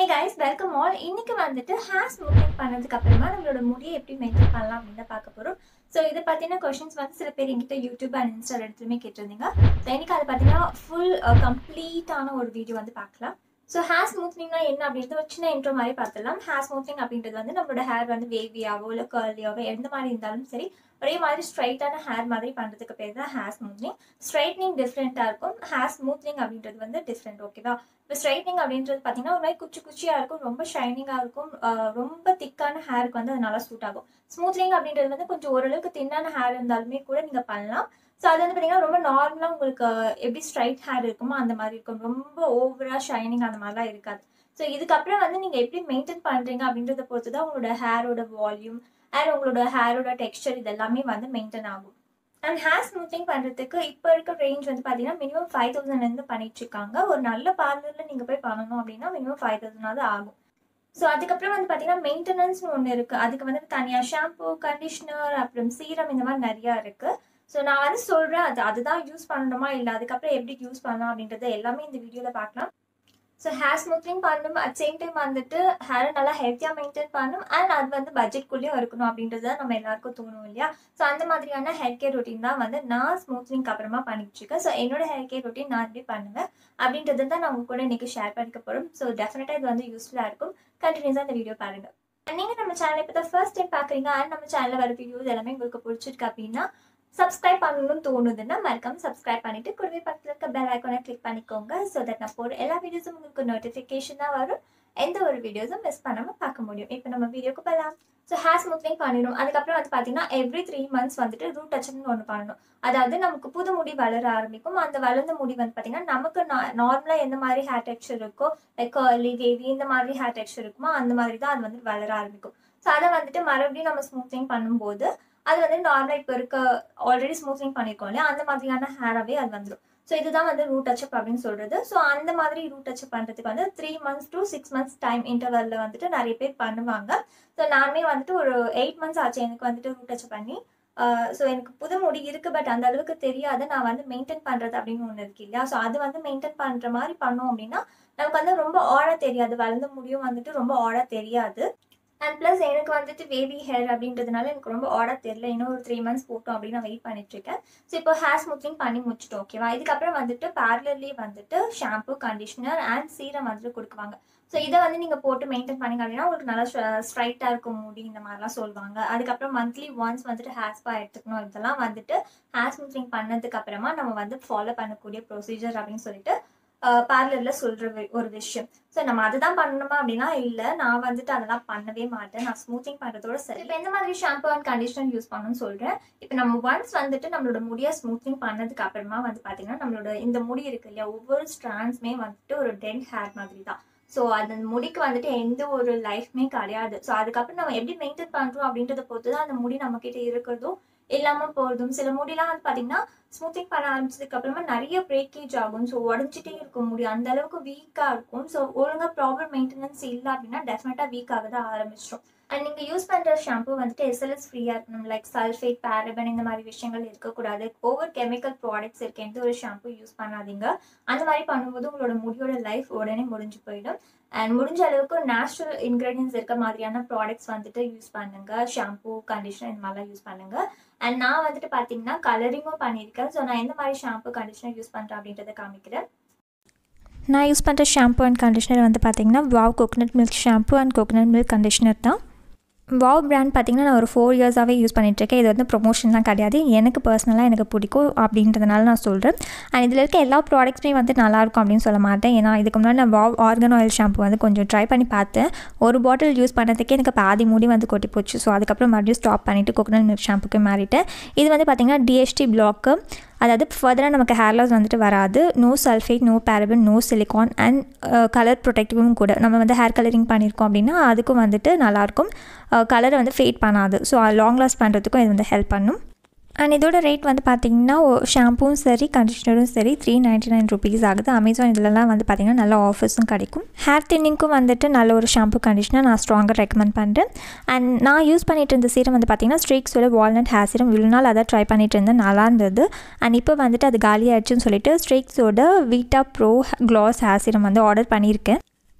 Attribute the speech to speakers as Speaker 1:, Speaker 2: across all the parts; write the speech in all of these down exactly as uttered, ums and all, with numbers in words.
Speaker 1: Hey guys, welcome all. இன்னைக்கு வந்துட்டு hair smoothing பண்ணதுக்கு அப்புறமா நம்மளோட முடியை எப்படி மெயின்டைன் பண்ணலாம் அப்படின்னு பார்க்க போறோம். ஸோ இதை பத்தின கொஸ்டின்ஸ் வந்து சில பேர் என்கிட்ட யூடியூப் அண்ட் இன்ஸ்டா எடுத்துமே கேட்டிருந்தீங்க. ஸோ இன்னைக்கு அதை பார்த்தீங்கன்னா ஃபுல் கம்ப்ளீட்டான ஒரு வீடியோ வந்து பார்க்கலாம். ஸோ ஹேர் ஸ்மூத்னிங்னா என்ன அப்படின்றது ஒரு சின்ன இன்ட்ரோ மாதிரி பார்த்துடலாம். ஹேர் ஸ்மூத்னிங் அப்படின்றது வந்து நம்மளோட ஹேர் வந்து வேவியாவோ இல்லை கர்லியாவோ எந்த மாதிரி இருந்தாலும் சரி ஒரே மாதிரி ஸ்ட்ரைட்டான ஹேர் மாதிரி பண்ணுறதுக்கு பேர் தான் ஹேர் ஸ்மூத்னிங். ஸ்ட்ரைட்னிங் டிஃப்ரெண்ட்டாக இருக்கும், ஹேர் ஸ்மூத்னிங் அப்படின்றது வந்து டிஃப்ரெண்ட். ஓகேவா? இப்போ ஸ்ட்ரைட்னிங் அப்படின்றது பார்த்தீங்கன்னா ஒரு மாதிரி குச்சி குச்சியாக இருக்கும், ரொம்ப ஷைனிங்காக இருக்கும், ரொம்ப திக்கான ஹேருக்கு வந்து அது நல்லா சூட் ஆகும். ஸ்மூத்னிங் அப்படின்றது வந்து கொஞ்சம் ஓரளவுக்கு தின்னான ஹேர் இருந்தாலுமே கூட நீங்கள் பண்ணலாம். ஸோ அது வந்து பார்த்தீங்கன்னா ரொம்ப நார்மலாக உங்களுக்கு எப்படி ஸ்ட்ரைட் ஹேர் இருக்குமோ அந்த மாதிரி இருக்கும், ரொம்ப ஓவராக ஷைனிங் அந்த மாதிரிலாம் இருக்காது. ஸோ இதுக்கப்புறம் வந்து நீங்கள் எப்படி மெயின்டைன் பண்ணுறீங்க அப்படின்றத பொறுத்து தான் உங்களோட ஹேரோட வால்யூம் அண்ட் உங்களோட ஹேரோட டெக்ஸ்டர் இது எல்லாமே வந்து மெயின்டைன் ஆகும். அண்ட் ஹேர் ஸ்மூத்திங் பண்ணுறதுக்கு இப்போ இருக்க ரேஞ்ச் வந்து பார்த்தீங்கன்னா மினிமம் ஃபைவ் தௌசண்ட்லேருந்து பண்ணிட்டு இருக்காங்க. ஒரு நல்ல பார்லரில் நீங்கள் போய் பண்ணணும் அப்படின்னா மினிமம் ஃபைவ் தௌசண்டாவது ஆகும். ஸோ அதுக்கப்புறம் வந்து பார்த்தீங்கன்னா மெயின்டெனன்ஸ்னு ஒன்று இருக்குது. அதுக்கு வந்து தனியாக ஷாம்பு, கண்டிஷ்னர், அப்புறம் சீரம் இந்த மாதிரி நிறையா இருக்குது. ஸோ நான் வந்து சொல்கிறேன் அது அதுதான் யூஸ் பண்ணணுமா இல்லை அதுக்கப்புறம் எப்படி யூஸ் பண்ணலாம் அப்படின்றத எல்லாமே இந்த வீடியோவில் பார்க்கலாம். ஸோ ஹேர் ஸ்மூத்னிங் பண்ணணும், அட் சேம் டைம் வந்துட்டு ஹேரை நல்லா ஹெல்த்தியாக மெயின்டைன் பண்ணணும் அண்ட் அது வந்து பட்ஜெட்குள்ளேயும் இருக்கணும் அப்படின்றது தான் நம்ம எல்லாருக்கும் தோணும் இல்லையா? ஸோ அந்த மாதிரியான ஹேர் கேர் ரொட்டீன் தான் வந்து நான் ஸ்மூத்னிங்க்கு அப்புறமா பண்ணிட்டு இருக்கேன். ஸோ என்னோட ஹேர் கேர் ரொட்டீன் நான் எப்படி பண்ணுவேன் அப்படின்றது தான் நான் உங்க கூட இன்னைக்கு ஷேர் பண்ணிக்க போகிறோம். ஸோ டெஃபினட்டாக இது வந்து யூஸ்ஃபுல்லாக இருக்கும். கண்டினியூஸாக இந்த வீடியோ பாருங்கள். நீங்கள் நம்ம சேனலை இப்போ தான் ஃபர்ஸ்ட் டைம் பார்க்குறீங்க அண்ட் நம்ம சேனலில் வர வீடியோஸ் எல்லாமே உங்களுக்கு பிடிச்சிருக்கு அப்படின்னா சப்ஸ்கிரைப் பண்ணணும்னு தோணுதுன்னா மறக்காம சப்ஸ்கிரைப் பண்ணிட்டு கூடவே பக்கத்தில் இருக்க பெல் ஐக்கானை கிளிக் பண்ணிக்கோங்க. ஸோ தட் நான் போடுற எல்லா வீடியோஸும் உங்களுக்கு நோட்டிஃபிகேஷனாக வரும், எந்த ஒரு வீடியோஸும் மிஸ் பண்ணாமல் பார்க்க முடியும். இப்போ நம்ம வீடியோக்கு போகலாம். ஸோ ஹேர் ஸ்மூத்னிங் பண்ணிடும். அதுக்கப்புறம் வந்து பார்த்தீங்கன்னா எவ்ரி த்ரீ மந்த்ஸ் வந்துட்டு ரூட் டச்னு ஒன்று பண்ணணும். அதாவது நமக்கு புது முடி வளர ஆரம்பிக்கும். அந்த வளர்ந்த முடி வந்து பார்த்தீங்கன்னா நமக்கு நார்மலாக எந்த மாதிரி ஹேர் டெக்ஸ்சர் இருக்கோ லைக் கர்லி, வேவி இந்த மாதிரி ஹேர் டெக்ஸ்சர் இருக்குமோ அந்த மாதிரி தான் அது வந்து வளர ஆரம்பிக்கும். ஸோ அதை வந்துட்டு மறுபடியும் நம்ம ஸ்மூத்னிங் பண்ணும்போது அது வந்து நார்மலாக இப்போ இருக்க ஆல்ரெடி ஸ்மூத்னிங் பண்ணியிருக்கோம் இல்லையா அந்த மாதிரியான ஹேராகவே அது வந்துடும். ஸோ இதுதான் வந்து ரூட் டச்சப் அப்படின்னு சொல்கிறது. ஸோ அந்த மாதிரி ரூட் டச்சப் பண்ணுறதுக்கு வந்து three months to six months time இன்டர்வலில் வந்துட்டு நிறைய பேர் பண்ணுவாங்க. ஸோ நானுமே வந்துட்டு ஒரு எயிட் மந்த்ஸ் ஆச்சு எனக்கு வந்துட்டு ரூட் டச்சப் பண்ணி. ஸோ எனக்கு புது முடி இருக்குது, பட் அந்த அளவுக்கு தெரியாது நான் வந்து மெயின்டைன் பண்ணுறது அப்படின்னு ஒன்று இருக்கு இல்லையா? ஸோ அது வந்து மெயின்டைன் பண்ணுற மாதிரி பண்ணோம் அப்படின்னா நமக்கு வந்து ரொம்ப ஆழ தெரியாது, வளர்ந்த முடியும் வந்துட்டு ரொம்ப ஆழ தெரியாது. அண்ட் ப்ளஸ் எனக்கு வந்துட்டு வேவி ஹேர் அப்படின்றதுனால எனக்கு ரொம்ப ஆர்டர் தெரியல. இன்னும் ஒரு த்ரீ மந்த்ஸ் போட்டோம் அப்படின்னு நான் வெயிட் பண்ணிட்டு இருக்கேன். ஸோ இப்போ ஹேர் ஸ்மூத்னிங் பண்ணி முடிச்சிட்டோம். ஓகேவா? இதுக்கப்புறம் வந்துட்டு பார்லர்லேயே வந்துட்டு ஷாம்பு, கண்டிஷ்னர் அண்ட் சீரம் வந்துட்டு கொடுக்குவாங்க. ஸோ இதை வந்து நீங்கள் போட்டு மெயின்டைன் பண்ணிங்க அப்படின்னா உங்களுக்கு நல்லா ஸ்ட்ரைட்டாக இருக்கும் முடி இந்த மாதிரிலாம் சொல்லுவாங்க. அதுக்கப்புறம் மந்த்லி ஒன்ஸ் வந்துட்டு ஹேர் ஸ்பா எடுத்துக்கணும். இதெல்லாம் வந்துட்டு ஹேர் ஸ்மூத்னிங் பண்ணதுக்கு அப்புறமா நம்ம வந்து ஃபாலோ பண்ணக்கூடிய ப்ரொசீஜர் அப்படின்னு சொல்லிட்டு பார்லரில் சொல்கிற ஒரு விஷயம். ஸோ நம்ம அதுதான் பண்ணணுமா அப்படின்னா இல்லை, நான் வந்துட்டு அதெல்லாம் பண்ணவே மாட்டேன். நான் ஸ்மூத்திங் பண்ணுறதோட சரி. இப்போ எந்த மாதிரி ஷாம்பு அண்ட் கண்டிஷனர் யூஸ் பண்ணணும்னு சொல்கிறேன். இப்போ நம்ம ஒன்ஸ் வந்துட்டு நம்மளோட முடியை ஸ்மூத்திங் பண்ணதுக்கு அப்புறமா வந்து பார்த்தீங்கன்னா நம்மளோட இந்த முடி இருக்கு இல்லையா, ஒவ்வொரு ஸ்ட்ராண்ட்ஸுமே வந்துட்டு ஒரு டென்ட் ஹேர் மாதிரி தான். ஸோ அந்த முடிக்கு வந்துட்டு எந்த ஒரு லைஃப்மே கிடையாது. ஸோ அதுக்கப்புறம் நம்ம எப்படி மெயின்டைன் பண்ணுறோம் அப்படின்றத பொறுத்து தான் அந்த முடி நம்மக்கிட்ட இருக்கிறதும் இல்லாமல் போகிறதும். சில முடியெல்லாம் வந்து பார்த்தீங்கன்னா ஸ்மூத்திங் பண்ண ஆரம்பிச்சதுக்கு அப்புறமா நிறைய பிரேக்கேஜ் ஆகும். ஸோ உடஞ்சிட்டே இருக்க முடியும், அந்த அளவுக்கு வீக்காக இருக்கும். ஸோ ஒழுங்காக ப்ராப்பர் மெயின்டெனன்ஸ் இல்லை அப்படின்னா டெஃபினட்டாக வீக் ஆக தான் ஆரம்பிச்சிடும். அண்ட் நீங்கள் யூஸ் பண்ணுற ஷாம்பு வந்துட்டு எஸ்எல்எஸ் ஃப்ரீயாக இருக்கணும். லைக் சல்ஃபேட், பேரபன் இந்த மாதிரி விஷயங்கள் இருக்கக்கூடாது. ஓவர் கெமிக்கல் ப்ராடக்ட்ஸ் இருக்க எந்த ஒரு ஷாம்பு யூஸ் பண்ணாதீங்க. அந்த மாதிரி பண்ணும்போது உங்களோட முடியோட லைஃப் உடனே முடிஞ்சு போயிடும். அண்ட் முடிஞ்ச அளவுக்கு நேச்சுரல் இன்க்ரீடியன்ஸ் இருக்க மாதிரியான ப்ராடக்ட்ஸ் வந்துட்டு யூஸ் பண்ணுங்க. ஷாம்பு, கண்டிஷனர் இந்த மாதிரிலாம் யூஸ் பண்ணுங்க. அண்ட் நான் வந்துட்டு பார்த்தீங்கன்னா கலரிங்கும் பண்ணியிருக்கேன். ஸோ நான் எந்த மாதிரி ஷாம்பு, கண்டிஷனர் யூஸ் பண்ணுறேன் அப்படின்றத காமிக்கிறேன்.
Speaker 2: நான் யூஸ் பண்ணுற ஷாம்பு அண்ட் கண்டிஷனர் வந்து பார்த்திங்கன்னா வாவ் coconut milk shampoo and coconut milk conditioner தான். வாவ் பிராண்ட் பார்த்திங்கன்னா நான் ஒரு ஃபோர் இயர்ஸாகவே யூஸ் பண்ணிகிட்ருக்கேன். இது வந்து ப்ரொமோஷன்லாம் கிடையாது, எனக்கு பர்சனலாக எனக்கு பிடிக்கும் அப்படின்றதுனால நான் சொல்கிறேன். அண்ட் இதில் இருக்க எல்லா ப்ராடக்ட்ஸுமே வந்து நல்லாயிருக்கும் அப்படின்னு சொல்ல மாட்டேன். ஏன்னா இதுக்கு முன்னாடி நான் வாவ் ஆர்கன் ஆயில் ஷாம்பு வந்து கொஞ்சம் ட்ரை பண்ணி பார்த்தேன். ஒரு பாட்டில் யூஸ் பண்ணதுக்கே எனக்கு பாதி மூடி வந்து கொட்டி போச்சு. ஸோ அதுக்கப்புறம் மறுபடியும் ஸ்டாப் பண்ணிவிட்டு கோகனட் மில்க் ஷாம்புக்கு மாறிட்டேன். இது வந்து பார்த்திங்கன்னா டிஎஸ்டி பிளாக்கு, அதாவது ஃபர்தராக நமக்கு ஹேர் லாஸ் வந்துட்டு வராது. No sulphate, no paraben, no silicone and colour ப்ரொடெக்டிவும் கூட. நம்ம வந்து ஹேர் கலரிங் பண்ணியிருக்கோம் அப்படின்னா அதுக்கும் வந்துட்டு நல்லாயிருக்கும், கலரை வந்து ஃபேட் பண்ணாது. ஸோ லாங் லாஸ்ட் பண்ணுறதுக்கும் இது வந்து ஹெல்ப் பண்ணும். அண்ட் இதோட ரேட் வந்து பார்த்திங்கன்னா ஷாம்புவும் சரி கண்டிஷ்னரும் சரி த்ரீ நைன்ட்டி நைன் ருபீஸ் ஆகுது. அமேசான் இதிலலாம் வந்து பார்த்திங்கன்னா நல்ல ஆஃபர்ஸும் கிடைக்கும். ஹேர் தின்னிங்க்கும் வந்துட்டு நல்ல ஒரு ஷாம்பு, கண்டிஷ்னர் நான் ஸ்ட்ராங்காக ரெக்கமெண்ட் பண்ணுறேன். அண்ட் நான் யூஸ் பண்ணிட்டு இருந்த சீரம் வந்து பார்த்திங்கன்னா ஸ்ட்ரீக்ஸோட வால்நட் ஹேர் சீரம். இவ்வளோ நாள் அதை ட்ரை பண்ணிட்டு இருந்தேன், நல்லா இருந்தது. அண்ட் இப்போ வந்துட்டு அது காலி ஆயிடுச்சுன்னு சொல்லிட்டு ஸ்ட்ரீக்ஸோட vita pro gloss hair serum வந்து ஆர்டர் பண்ணியிருக்கேன்.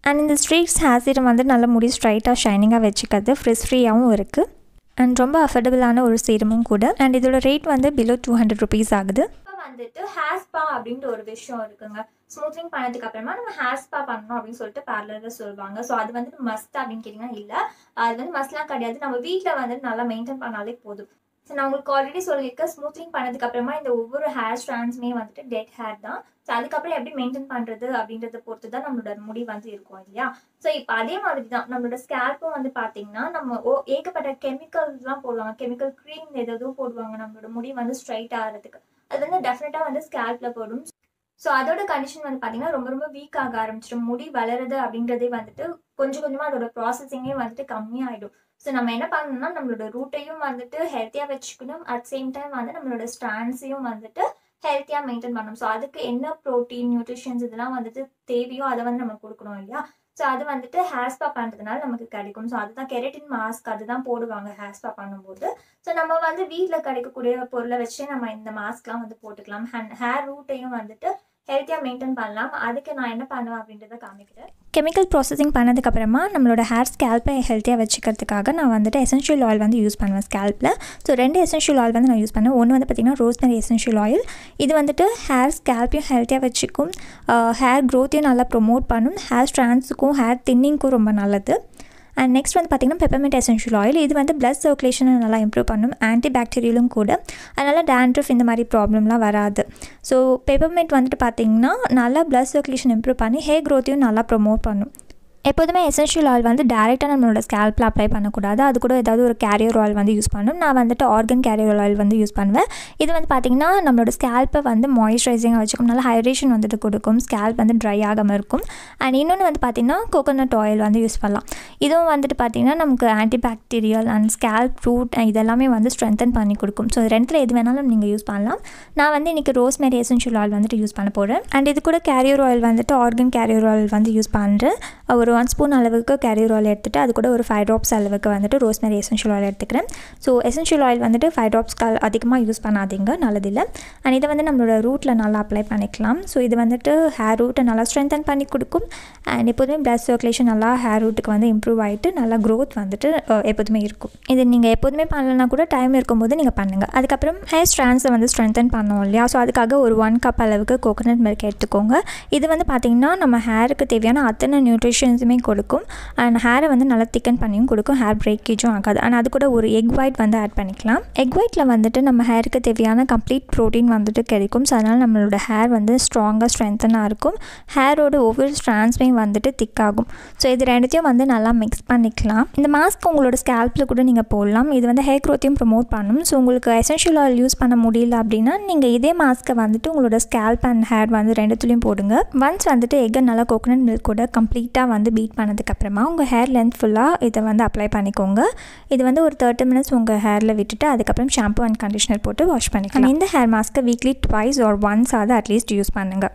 Speaker 2: அண்ட் இந்த ஸ்ட்ரீக்ஸ் ஹேர் சீரம் வந்து நல்ல முடி ஸ்ட்ரைட்டாக ஷைனிங்காக வச்சுக்கிறது ஃப்ரிஸ் ஃப்ரீயாகவும் இருக்குது அண்ட் ரொம்ப அஃபோர்டபுளான ஒரு சீரமும் கூட. அண்ட் இதோட ரேட் வந்து பிலோ டூ ஹண்ட்ரட் ருபீஸ் ஆகுது.
Speaker 1: வந்துட்டு ஹேர் ஸ்பா அப்படின்ற ஒரு விஷயம் இருக்குங்க. ஸ்மூத்னிங் பண்ணதுக்கு அப்புறமா நம்ம ஹேர் ஸ்பா பண்ணணும் அப்படின்னு சொல்லிட்டு பார்லர்ல சொல்லுவாங்க. ஸோ அது வந்து மஸ்ட் அப்படின்னு கேட்டிங்கன்னா இல்லை, அது வந்து மஸ்ட்லாம் கிடையாது. நம்ம வீட்டில் வந்துட்டு நல்லா மெயின்டைன் பண்ணாலே போதும். ஸோ நான் உங்களுக்கு ஆல்ரெடி சொல்லியிருக்கேன், ஸ்மூத்னிங் பண்ணதுக்கு அப்புறமா இந்த ஒவ்வொரு ஹேர் ஸ்ட்ராண்ட்ஸுமே வந்துட்டு டெட் ஹேர் தான். ஸோ அதுக்கப்புறம் எப்படி மெயின்டைன் பண்ணுறது அப்படின்றத பொறுத்து தான் நம்மளோட முடி வந்து இருக்கும் இல்லையா. ஸோ இப்போ அதே மாதிரி தான் நம்மளோட ஸ்கேல்ப்பும் வந்து பார்த்தீங்கன்னா நம்ம ஓ ஏகப்பட்ட கெமிக்கல்ஸ்லாம் போடுவாங்க, கெமிக்கல் க்ரீம் எதுவும் போடுவாங்க நம்மளோட முடி வந்து ஸ்ட்ரைட் ஆகிறதுக்கு. அது வந்து டெஃபினட்டாக வந்து ஸ்கேல்ப்பில் போடும். ஸோ அதோட கண்டிஷன் வந்து பார்த்தீங்கன்னா ரொம்ப ரொம்ப வீக் ஆக ஆரம்பிச்சிடும். முடி வளருது அப்படின்றதே வந்துட்டு கொஞ்சம் கொஞ்சமாக அதோட ப்ராசஸிங்கே வந்துட்டு கம்மியாகிடும். ஸோ நம்ம என்ன பண்ணணும்னா நம்மளோட ரூட்டையும் வந்துட்டு ஹெல்த்தியாக வச்சுக்கணும், அட் சேம் டைம் வந்து நம்மளோட ஸ்ட்ராண்ட்ஸையும் வந்துட்டு ஹெல்த்தியாக மெயின்டைன் பண்ணணும். ஸோ அதுக்கு என்ன ப்ரோட்டீன் நியூட்ரிஷன்ஸ் இதெல்லாம் வந்துட்டு தேவையோ அதை வந்து நம்ம கொடுக்கணும் இல்லையா. ஸோ அது வந்துட்டு ஹேர் ஸ்பா பண்ணுறதுனால நமக்கு கிடைக்கும். ஸோ அதுதான் கெரட்டின் மாஸ்க், அதுதான் போடுவாங்க ஹேர் ஸ்பா பண்ணும்போது. ஸோ நம்ம வந்து வீட்டில் கிடைக்கக்கூடிய பொருளை வச்சு நம்ம இந்த மாஸ்க்லாம் வந்து போட்டுக்கலாம். ஹேண்ட் ஹேர் ரூட்டையும் வந்துட்டு ஹெல்த்தியாக மெயின்டைன் பண்ணலாம். அதுக்கு நான் என்ன பண்ணுவேன் அப்படின்றத காமிக்கிறேன்.
Speaker 2: கெமிக்கல் ப்ராசஸிங் பண்ணதுக்கப்புறமா நம்மளோட ஹேர் ஸ்கேல்ப்பை ஹெல்த்தியாக வச்சுக்கிறதுக்காக நான் வந்துட்டு எசென்ஷியல் ஆயில் வந்து யூஸ் பண்ணுவேன் ஸ்கேல்ப்பில். ஸோ ரெண்டு எசென்ஷியல் ஆயில் வந்து நான் யூஸ் பண்ணேன். ஒன்று வந்து பார்த்திங்கன்னா ரோஸ்மெரி எசென்ஷியல் ஆயில். இது வந்துட்டு ஹேர் ஸ்கேல்ப்பையும் ஹெல்த்தியாக வச்சுக்கும், ஹேர் க்ரோத்தையும் நல்லா ப்ரொமோட் பண்ணும், ஹேர் ஸ்ட்ராண்ட்ஸுக்கும் ஹேர் தின்னிங்க்கும் ரொம்ப நல்லது. அண்ட் நெக்ஸ்ட் வந்து பார்த்திங்கன்னா பெப்பர்மெண்ட் எசென்ஷியல் ஆயில். இது வந்து பிளட் சர்க்குலேஷனை நல்லா இம்ப்ரூவ் பண்ணும், ஆன்டி பாக்டீரியலும் கூட. அதனால் டேண்ட்ரஃப் இந்த மாதிரி ப்ராப்ளம்லாம் வராது. ஸோ பெப்பர்மெண்ட் வந்துட்டு பார்த்திங்கன்னா நல்லா பிளட் சர்க்குலேஷன் இம்ப்ரூவ் பண்ணி ஹேர் க்ரோத்தையும் நல்லா ப்ரொமோட் பண்ணும். எப்போதுமே எசென்ஷியல் ஆயில் வந்து டேரெக்டாக நம்மளோட ஸ்கேல்ப்பில் அப்ளை பண்ணக்கூடாது. அது கூட ஏதாவது ஒரு கேரியர் ஆயில் வந்து யூஸ் பண்ணணும். நான் வந்துட்டு ஆர்கன் கேரியர் ஆயில் வந்து யூஸ் பண்ணுவேன். இது வந்து பார்த்திங்கன்னா நம்மளோட ஸ்கேல்ப்பை வந்து மாய்ஸ்சரைசிங்காக வச்சுக்கும், நல்லா ஹைட்ரேஷன் வந்துட்டு கொடுக்கும், ஸ்கேல்ப் வந்து ட்ரை ஆகாமல் இருக்கும். அண்ட் இன்னொன்று வந்து பார்த்திங்கன்னா கோகோனட் ஆயில் வந்து யூஸ் பண்ணலாம். இதுவும் வந்துட்டு பார்த்திங்கன்னா நமக்கு anti bacterial and scalp root இதெல்லாமே வந்து ஸ்ட்ரென்தன் பண்ணி கொடுக்கும். ஸோ ரெண்டில் எது வேணாலும் நீங்கள் யூஸ் பண்ணலாம். நான் வந்து இன்றைக்கி ரோஸ்மெரி எசென்ஷியல் ஆயில் வந்துட்டு யூஸ் பண்ண போகிறேன். அண்ட் இது கூட கேரியர் ஆயில் வந்துட்டு ஆர்கன் கேரியர் ஆயில் வந்து யூஸ் பண்ணுறேன். ஒரு ஒன் ஸ்பூன் அளவுக்கு கேரியர் ஆயில் எடுத்துகிட்டு அது கூட ஒரு ஃபைவ் ட்ராப்ஸ் அளவுக்கு வந்துட்டு ரோஸ்மெரி எசென்ஷியல் ஆயில் எடுத்துக்கிறேன். ஸோ எசென்ஷியல் ஆயில் வந்துட்டு ஃபைவ் ட்ராப்ஸ்க்கு அதிகமாக யூஸ் பண்ணாதீங்க, நல்லதில்லை. அண்ட் இதை வந்து நம்மளோட ரூட்டில் நல்லா அப்ளை பண்ணிக்கலாம். ஸோ இது வந்துட்டு ஹேர் ரூட்டை நல்லா ஸ்ட்ரென்தன் பண்ணி கொடுக்கும். அண்ட் எப்போதுமே பிளட் சர்க்குலேஷன் நல்லா ஹேர் ரூட்டுக்கு வந்து இம்ப்ரூவ் ஆகிட்டு நல்லா க்ரோத் வந்துட்டு எப்போதுமே இருக்கும். இது நீங்கள் எப்போதுமே பண்ணலன்னா கூட டைம் இருக்கும்போது நீங்கள் பண்ணுங்கள். அதுக்கப்புறம் ஹேர் ஸ்ட்ராண்ட்ஸை வந்து ஸ்ட்ரென்தன் பண்ணோம் இல்லையா. ஸோ அதுக்காக ஒரு ஒன் கப் அளவுக்கு கோகோனட் மில்க் எடுத்துக்கோங்க. இது வந்து பார்த்திங்கன்னா நம்ம ஹேருக்கு தேவையான அத்தனை நியூட்ரிஷன்ஸுமே கொடுக்கும். அண்ட் ஹேரை வந்து நல்லா திக்கன் பண்ணியும் கொடுக்கும், ஹேர் பிரேக்கேஜும் ஆகாது. அண்ட் அது கூட ஒரு எக் ஒயிட் வந்து ஆட் பண்ணிக்கலாம். எக் ஒயிட்டில் வந்துட்டு நம்ம ஹேருக்கு தேவையான கம்ப்ளீட் ப்ரோட்டீன் வந்துட்டு கிடைக்கும். ஸோ அதனால் நம்மளோட ஹேர் வந்து ஸ்ட்ராங்காக ஸ்ட்ரென்த்தனாக இருக்கும், ஹேரோட ஒவ்வொரு ஸ்ட்ராண்ட்ஸுமே வந்துட்டு திக்காகும். ஸோ இது ரெண்டுத்தையும் வந்து நல்லா மிக்ஸ் பண்ணிக்கலாம். இந்த மாஸ்க் உங்களோட ஸ்கேல்ப்பில் கூட நீங்கள் போடலாம். இது வந்து ஹேர் க்ரோத்தையும் ப்ரொமோட் பண்ணும். ஸோ உங்களுக்கு எசென்ஷியல் ஆயில் யூஸ் பண்ண முடியல அப்படின்னா நீங்கள் இதே மாஸ்க்கை வந்துட்டு உங்களோட ஸ்கேல்ப் அண்ட் ஹேர் வந்து ரெண்டுத்துலேயும் போடுங்க. ஒன்ஸ் வந்துட்டு எக்கை நல்லா கோகோனட் மில்க் கூட கம்ப்ளீட்டாக வந்து பீட் பண்ணதுக்கப்புறமா உங்கள் ஹேர் லென்த் ஃபுல்லாக இதை வந்து அப்ளை பண்ணிக்கோங்க. இது வந்து ஒரு தேர்ட்டி மினிட்ஸ் உங்கள் ஹேரில் விட்டுட்டு அதுக்கப்புறம் ஷாம்பு அண்ட் கண்டிஷனர் போட்டு வாஷ் பண்ணிக்கலாம். இந்த ஹேர் மாஸ்க்கை வீக்லி ட்வைஸ் ஆர் ஒன்ஸ் ஆகுது அட்லீஸ்ட் யூஸ் பண்ணுங்கள்.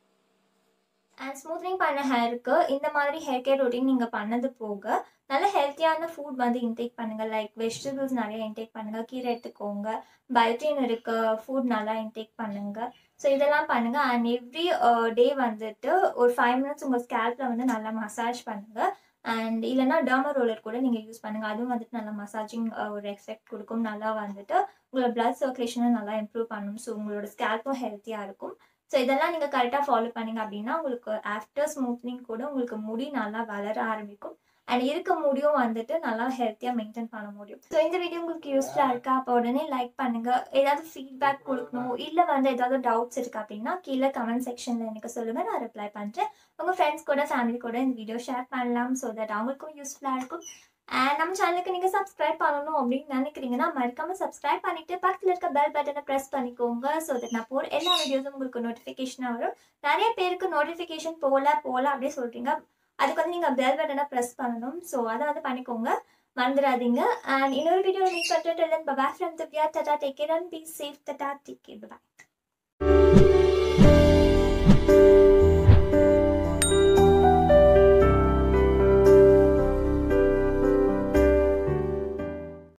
Speaker 1: அண்ட் ஸ்மூத்னிங் பண்ண ஹேருக்கு இந்த மாதிரி ஹேர் கேர் ரொட்டீன் நீங்கள் பண்ணது போக நல்ல ஹெல்த்தியான ஃபுட் வந்து இன்டேக் பண்ணுங்கள். லைக் வெஜிடபிள்ஸ் நிறைய இன்டேக் பண்ணுங்கள், கீரை எடுத்துக்கோங்க, பயோட்டின் இருக்க ஃபுட் நல்லா இன்டேக் பண்ணுங்கள். ஸோ இதெல்லாம் பண்ணுங்கள். அண்ட் எவ்ரி டே வந்துட்டு ஒரு ஃபைவ் மினிட்ஸ் உங்கள் ஸ்கேல்ப்பில் வந்து நல்லா மசாஜ் பண்ணுங்கள். அண்ட் இல்லைனா டர்மா ரோலர் கூட நீங்கள் யூஸ் பண்ணுங்கள். அதுவும் வந்துட்டு நல்லா மசாஜிங் ஒரு எஃபெக்ட் கொடுக்கும், நல்லா வந்துட்டு உங்களோட பிளட் சர்க்குலேஷனை நல்லா இம்ப்ரூவ் பண்ணும். ஸோ உங்களோட ஸ்கேல்ப்பும் ஹெல்த்தியாக இருக்கும். ஸோ இதெல்லாம் நீங்கள் கரெக்டாக ஃபாலோ பண்ணிங்க அப்படின்னா உங்களுக்கு ஆஃப்டர் ஸ்மூத்னிங் கூட உங்களுக்கு முடி நல்லா வளர ஆரம்பிக்கும். அண்ட் இருக்க முடியும் வந்துட்டு நல்லா ஹெல்த்தியாக மெயின்டைன் பண்ண முடியும். ஸோ இந்த வீடியோ உங்களுக்கு யூஸ்ஃபுல்லாக இருக்கா? அப்போ உடனே லைக் பண்ணுங்கள். ஏதாவது ஃபீட்பேக் கொடுக்கணும் இல்லை வந்து ஏதாவது டவுட்ஸ் இருக்குது அப்படின்னா கீழே கமெண்ட் செக்ஷனில் எனக்கு சொல்லுங்கள், நான் ரிப்ளை பண்ணுறேன். உங்கள் ஃப்ரெண்ட்ஸ் கூட ஃபேமிலி கூட இந்த வீடியோ ஷேர் பண்ணலாம். ஸோ தட் அவங்களுக்கும் யூஸ்ஃபுல்லாக இருக்கும். அண்ட் நம்ம சேனலுக்கு நீங்கள் சப்ஸ்கிரைப் பண்ணணும் அப்படின்னு நினைக்கிறீங்கன்னா மறக்காமல் சப்ஸ்கிரைப் பண்ணிவிட்டு பக்கத்தில் இருக்க பெல் பட்டனை ப்ரெஸ் பண்ணிக்கோங்க. ஸோ தட் நான் போகிற எல்லா வீடியோஸும் உங்களுக்கு நோட்டிஃபிகேஷனாக வரும். நிறைய பேருக்கு நோட்டிஃபிகேஷன் போகல போகல அப்படியே சொல்கிறீங்க, அதுக்கு வந்து நீங்கள் பெல் பட்டனை ப்ரெஸ் பண்ணணும். ஸோ அதை வந்து பண்ணிக்கோங்க, மறந்துடாதீங்க. அண்ட் இன்னொரு வீடியோவில் மீட் பண்ணுறேன். Bye from Divya. Tata, take care and be safe. Tata, take care, by.